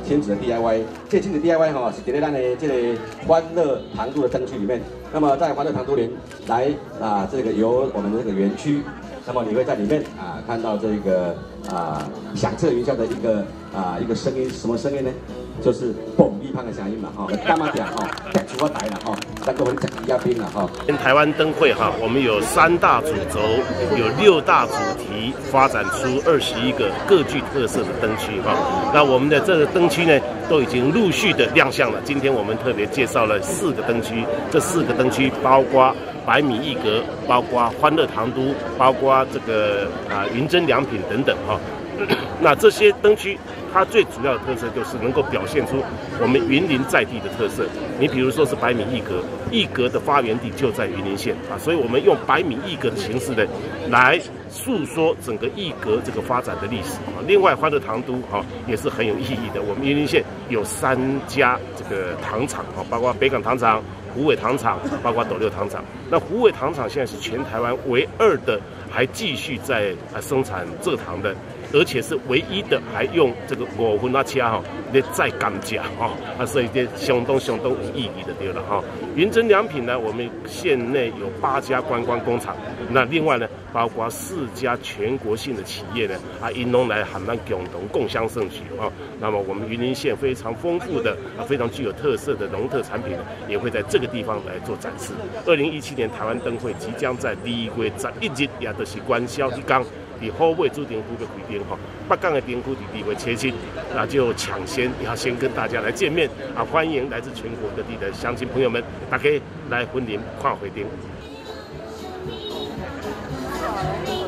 亲子的 DIY， 这亲子 DIY 哈是在咱的这个欢乐糖都的灯区里面。那么在欢乐糖都里来这个由我们的这个园区，那么你会在里面看到这个响彻云霄的一个声音，什么声音呢？就是蹦一胖的声音嘛哈，干嘛讲哈？带出发来了哈，再跟我们讲嘉宾了哈。 台湾灯会哈，我们有3大主轴，有6大主题，发展出21个各具特色的灯区哈。那我们的这个灯区呢，都已经陆续的亮相了。今天我们特别介绍了4个灯区，这4个灯区包括百米一格，包括欢乐糖都，包括这个云珍良品等等哈。那这些灯区，它最主要的特色就是能够表现出我们云林在地的特色。你比如说是百米一格，一格的发源地就在云林县所以我们用百米一格的形式呢，来诉说整个一格这个发展的历史另外，欢乐糖都也是很有意义的。我们云林县有3家这个糖厂包括北港糖厂、虎尾糖厂，包括斗六糖厂。那虎尾糖厂现在是全台湾唯2的还继续在生产蔗糖的。而且是唯一的还用这个5分车来载甘蔗所以这相当有意义的对了云珍良品呢，我们县内有8家观光工厂，那另外呢，包括4家全国性的企业呢因拢来和咱共同共襄盛举那么我们云林县非常丰富的非常具有特色的农特产品呢，也会在这个地方来做展示。2017年台湾灯会即将在2月11日，也就是元宵一天。以后尾主灯区的开灯北港的灯区在2月7日，那就抢先要先跟大家来见面欢迎来自全国各地的乡亲朋友们，大家来云林看花灯。